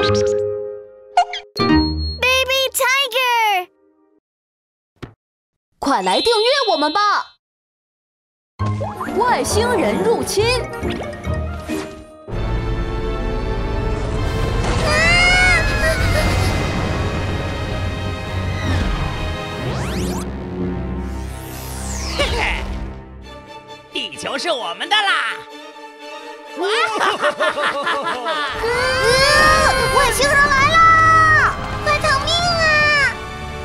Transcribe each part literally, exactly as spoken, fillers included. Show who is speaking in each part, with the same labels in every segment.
Speaker 1: Baby Tiger，
Speaker 2: 快来订阅我们吧！外星人入侵。
Speaker 3: 地球是我们的啦！哇！
Speaker 1: 外星人来啦！快逃命啊！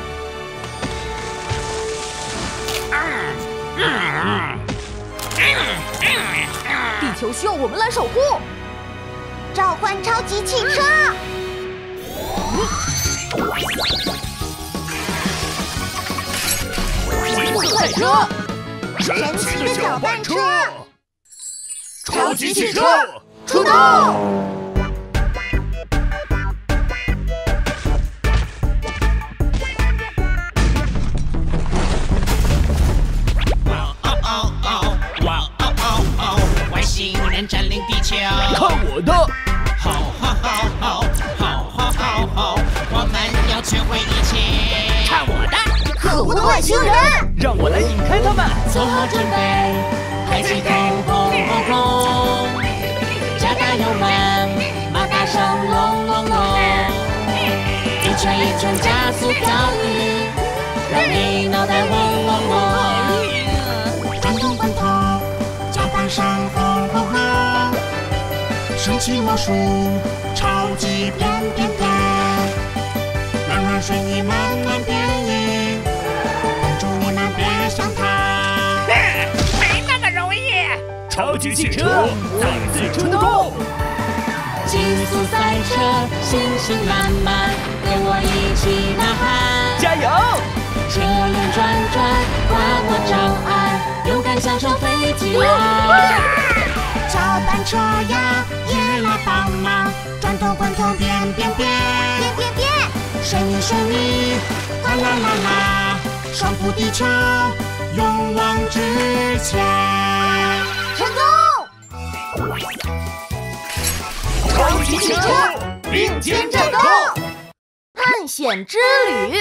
Speaker 2: 地球需要我们来守护。
Speaker 1: 召唤超级汽车！
Speaker 2: 极速赛车！
Speaker 1: 神奇的搅拌车，
Speaker 3: 超级汽车
Speaker 1: 出动！
Speaker 4: 哇哦哦哦，哇哦哦哦，外星人占领地球，
Speaker 3: 看我的！
Speaker 4: 好好好好好好好好，我们要摧毁一切！
Speaker 3: 看我的！
Speaker 1: 可恶的外星人！
Speaker 3: 让我来引开他们！
Speaker 4: 做好准备，排气筒轰轰轰，加大油门，马达声隆隆隆，一圈一圈加速漂移，让你脑袋嗡嗡嗡。转动滚筒，搅拌声轰轰轰，神奇魔术，超级变变变，软软水泥慢慢变硬。 别想他，
Speaker 3: 没那么容易。超级汽车再次出动，
Speaker 4: 极速赛车，信心满满，跟我一起呐喊，
Speaker 3: 加油！
Speaker 4: 车轮转转，跨过障碍，勇敢享受飞起来。搅拌车呀，也来帮忙，转动滚筒变变变，
Speaker 1: 变变变，
Speaker 4: 水泥水泥，哗啦啦啦。 守护地球，勇往直前！
Speaker 1: 成功！
Speaker 3: 超级汽车并肩战斗，
Speaker 2: 探险之旅。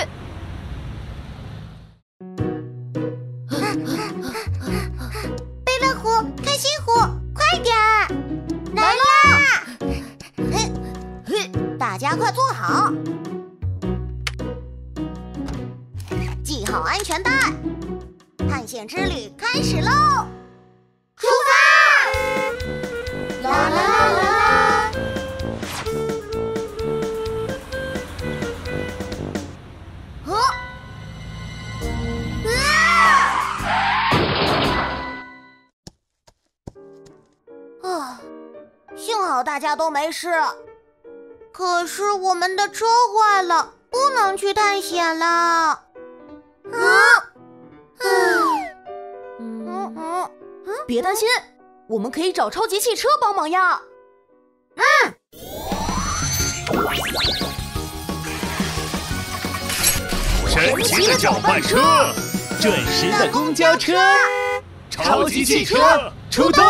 Speaker 1: 贝乐虎、开心虎，快点儿！来啦！嘿，嘿，大家快坐好。 系好安全带，探险之旅开始喽！出发！啦啦啦啦啦！哦，啊！幸好大家都没事。可是我们的车坏了，不能去探险了。 啊，
Speaker 2: 嗯嗯，别担心，我们可以找超级汽车帮忙呀。
Speaker 1: 嗯，
Speaker 3: 神奇的搅拌车，准时的公交车，超级汽车出动！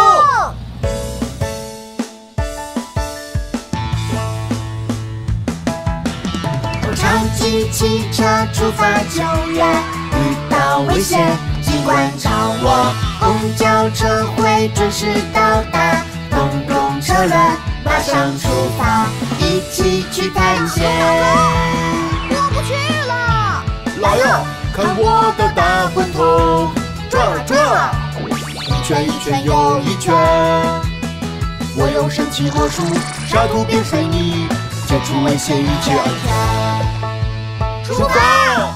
Speaker 4: 超级汽车出发救援，遇到危险尽管找我。公交车会准时到达，公共车轮马上出发，一起去探险。
Speaker 1: 过不去了！
Speaker 5: 来呀，看我的大滚筒，转啊转啊，一圈一圈又一圈。我用神奇魔术，沙土变水泥，解除危险一圈一圈。
Speaker 1: 出发！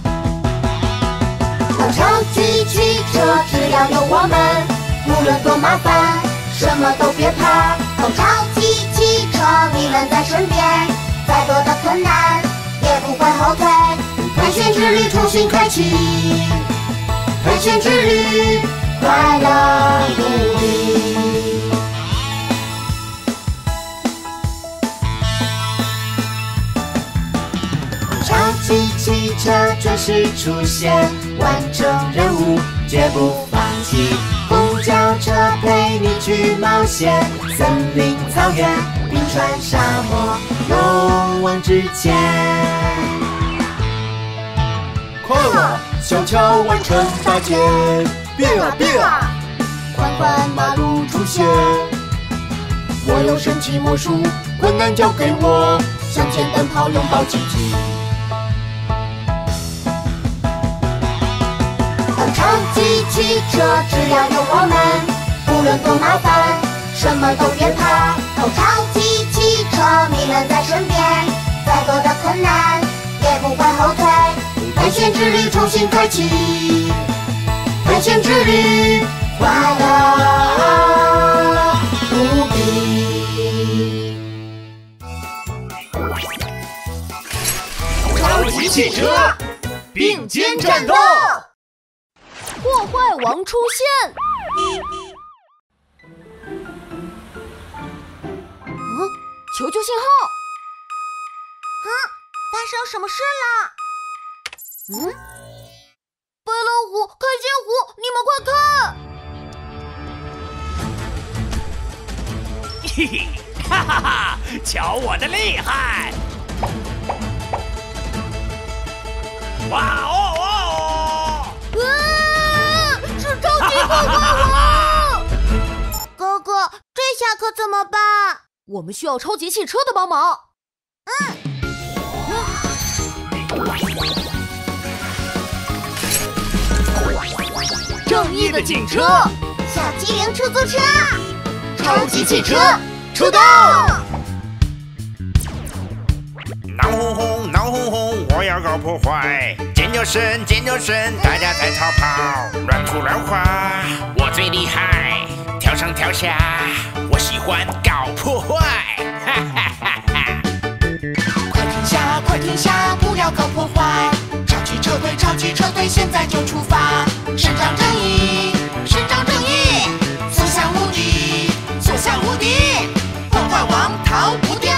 Speaker 4: 有超级汽车，只要有我们，无论多麻烦，什么都别怕。
Speaker 1: 有超级汽车，你们在身边，再多的困难也不会后退。
Speaker 4: 探险之旅重新开启，探险之旅快乐无比。 超级汽车准时出现，完成任务绝不放弃。公交车你去冒险，森林、草原、冰川、沙漠，勇
Speaker 5: 往直前。快啊，小乔完成搭建，变啊变啊，
Speaker 1: 宽宽马路出现。
Speaker 5: 我有神奇魔术，困难交给我，向前奔跑，拥抱奇迹。
Speaker 1: 超级汽车，只要有我们，无论多麻烦，什么都别怕。哦，超级汽车，你们在身边，再多的困难也不会后退。探险之旅重新开启，探险之旅快乐无比。
Speaker 3: 超级汽车并肩战斗。
Speaker 2: 破坏王出现！嗯，求救信号！
Speaker 1: 啊，发生什么事了？嗯，白老虎、开心虎，你们快看！
Speaker 3: 嘿嘿，哈哈哈！瞧我的厉害！哇哦哦哦！
Speaker 1: 啊，是超级破坏王！哥哥，这下可怎么办？
Speaker 2: 我们需要超级汽车的帮忙。
Speaker 1: 嗯。
Speaker 2: 正义的警车，
Speaker 1: 小机灵出租车，
Speaker 3: 超级汽车出动！
Speaker 6: 闹哄哄，闹哄哄，我要搞破坏！尖叫声，尖叫声，大家在逃跑，乱涂乱画，我最厉害，跳上跳下，我喜欢搞破坏！哈哈哈哈！
Speaker 4: 快停下，快停下，不要搞破坏！超级车队，超级车队，现在就出发！伸张正义，伸张正义，所向无敌，所向无敌，破坏王逃不掉！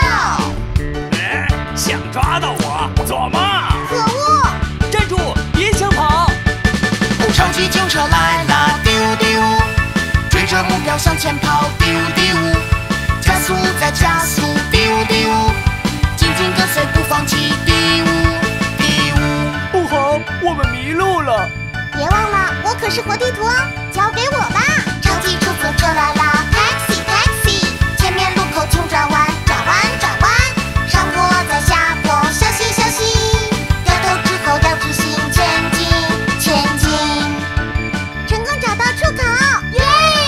Speaker 3: 想抓到我，做梦！
Speaker 1: 可恶！
Speaker 2: 站住，别想跑！
Speaker 4: 哦，超级警车来了，丢丢，追着目标向前跑，丢丢，加速再加速，丢丢，紧紧跟随不放弃，丢丢。
Speaker 2: 不好，我们迷路了！
Speaker 1: 别忘了，我可是活地图哦，交给我吧！超级出租车来啦 ，taxi taxi， 前面路口请转弯，转弯转弯，上坡再下坡，小心小心，掉头之后要直行前进前进，成功找到出口，耶！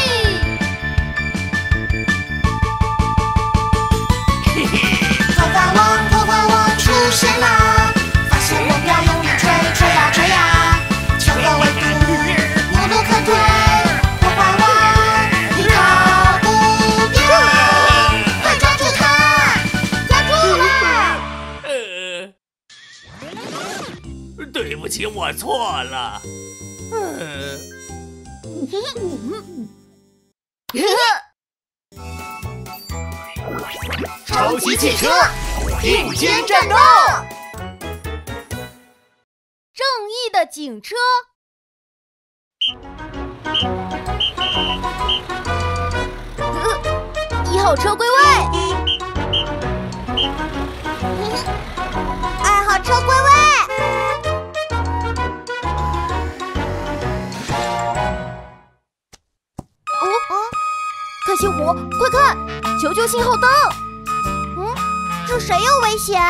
Speaker 3: 嘿嘿，
Speaker 4: 破坏王，破坏王出现啦！发现目标，用力追，追呀追呀，求个维度，无路可退。破坏王，你逃不掉，快抓住他！
Speaker 1: 抓住了！
Speaker 3: 呃，对不起，我错了。嗯。超级汽车并肩战斗！
Speaker 2: 正义的警车，一号车归位，
Speaker 1: 二号车归位。
Speaker 2: 哦哦，开心虎，快看，求救信号灯！
Speaker 1: 嗯，是谁有危险？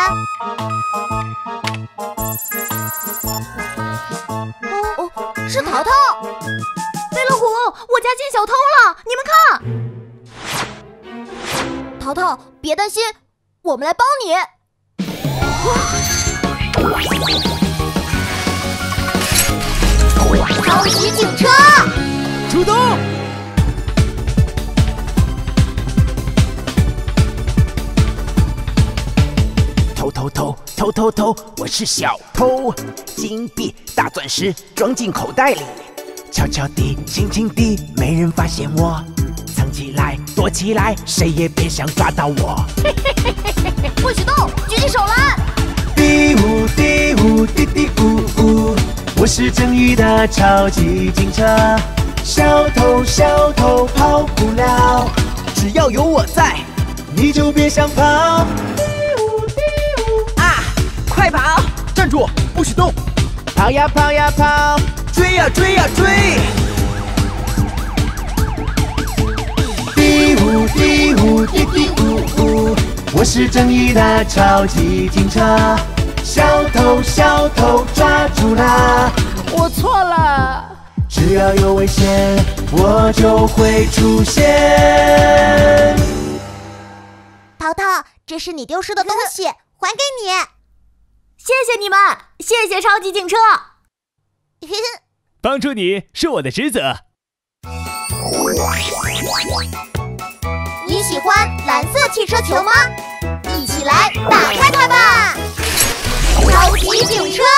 Speaker 2: 哦哦，是淘淘！飞老虎，我家进小偷了，你们看！淘淘，别担心，我们来帮你。
Speaker 1: 超级警车
Speaker 3: 出动！
Speaker 7: 偷偷偷偷偷偷，我是小偷，金币大钻石装进口袋里，悄悄地，轻轻地，没人发现我，藏起来，躲起来，谁也别想抓到我。
Speaker 2: 不许动，举起手来！
Speaker 7: 嘀呜嘀呜嘀嘀呜呜，我是正义的超级警车，小偷小偷跑不了，只要有我在，你就别想跑。嘀呜嘀跑呀跑呀跑，追呀追呀追。
Speaker 5: 嘀呜嘀呜嘀嘀呜呜，我是正义的超级警察，小偷小偷抓住啦！
Speaker 7: 我错了。
Speaker 5: 只要有危险，我就会出现。
Speaker 1: 淘淘，这是你丢失的东西，还给你。
Speaker 2: 谢谢你们，谢谢超级警车。
Speaker 3: 帮助你是我的职责。
Speaker 1: 你喜欢蓝色汽车球吗？一起来打开它吧！超级警车，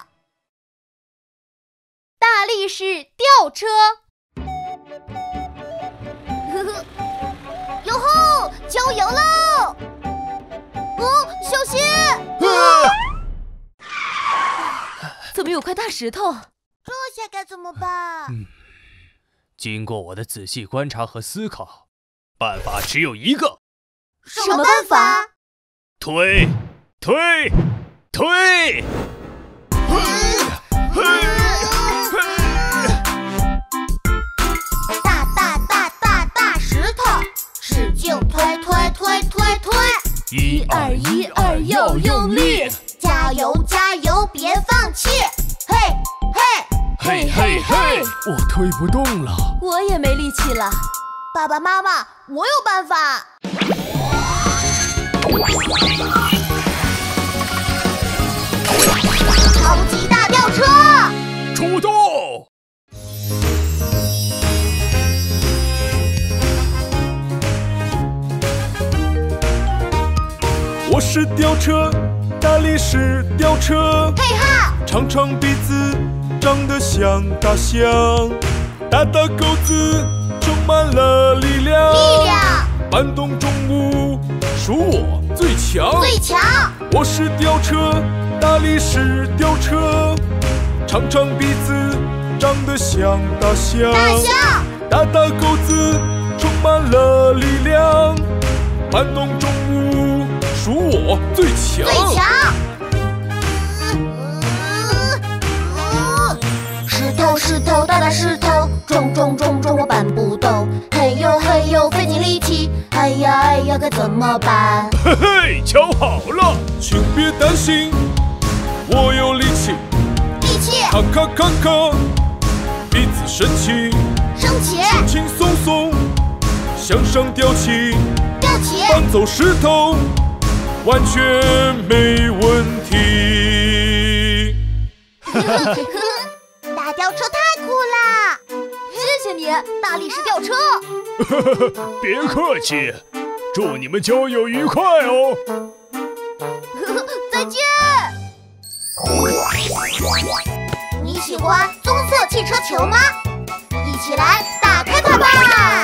Speaker 2: 大力士吊车。
Speaker 1: 呵呵，哟吼，郊游喽！哦，小心！
Speaker 3: 啊！
Speaker 2: 怎么有块大石头？
Speaker 1: 这下该怎么办？
Speaker 3: 嗯，经过我的仔细观察和思考，办法只有一个。
Speaker 1: 什么办法？
Speaker 3: 推，推，推！
Speaker 1: 大大大大大石头，使劲推推推推推！
Speaker 3: 一二一二要用力！
Speaker 1: 加油加油，别放弃！嘿嘿
Speaker 3: 嘿嘿嘿！我推不动了，
Speaker 2: 我也没力气了。
Speaker 1: 爸爸妈妈，我有办法！超级大吊车，
Speaker 3: 出动！
Speaker 8: 我是吊车，大力士吊车，
Speaker 1: 嘿哈！
Speaker 8: 长长鼻子长得像大象，大大钩子充满了力量，
Speaker 1: 力量！
Speaker 8: 搬动重物属我最强，
Speaker 1: 最强！
Speaker 8: 我是吊车，大力士吊车，长长鼻子长得像大象，
Speaker 1: 大象！
Speaker 8: 大大钩子充满了力量，搬动重物属我最强，
Speaker 1: 最强！石头石头大大石头，重重重重我搬不动，嘿呦嘿呦费尽力气，哎呀哎呀该怎么办？
Speaker 3: 嘿嘿，瞧好了，
Speaker 8: 请别担心，我有力气，
Speaker 1: 力气！
Speaker 8: 咔咔咔咔，鼻子升起，
Speaker 1: 升起！
Speaker 8: 轻轻松松向上吊起，
Speaker 1: 吊起！
Speaker 8: 搬走石头完全没问题。
Speaker 1: 大吊车太酷啦！
Speaker 2: 谢谢你，大力士吊车。
Speaker 3: 别客气，祝你们郊游愉快哦！
Speaker 1: 再见。你喜欢棕色汽车球吗？一起来打开它吧！